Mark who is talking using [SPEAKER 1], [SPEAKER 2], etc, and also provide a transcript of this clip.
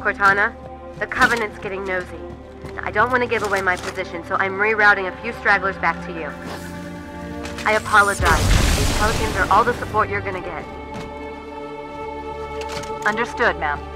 [SPEAKER 1] Cortana, the Covenant's getting nosy. I don't want to give away my position, so I'm rerouting a few stragglers back to you. I apologize. These Pelicans are all the support you're gonna get.
[SPEAKER 2] Understood, ma'am.